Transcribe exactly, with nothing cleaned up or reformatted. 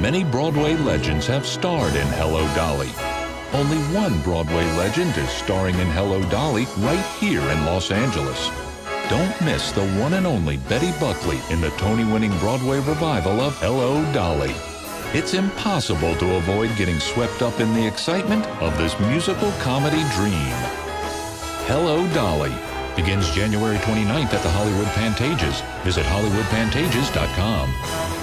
Many Broadway legends have starred in Hello, Dolly. Only one Broadway legend is starring in Hello, Dolly right here in Los Angeles. Don't miss the one and only Betty Buckley in the Tony-winning Broadway revival of Hello, Dolly. It's impossible to avoid getting swept up in the excitement of this musical comedy dream. Hello, Dolly begins January twenty-ninth at the Hollywood Pantages. Visit hollywood pantages dot com.